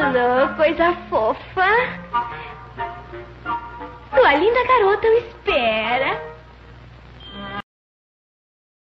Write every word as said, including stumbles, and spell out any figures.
Alô, coisa fofa. Tua linda garota o espera.